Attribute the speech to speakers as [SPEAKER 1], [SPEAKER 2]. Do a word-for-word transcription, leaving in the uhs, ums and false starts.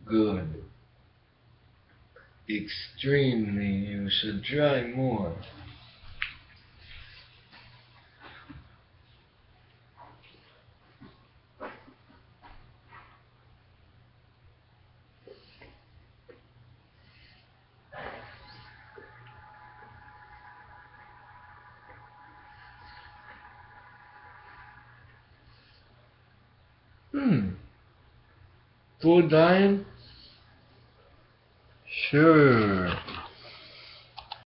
[SPEAKER 1] good. Extremely, you should try more. Hmm. Full dying? Sure.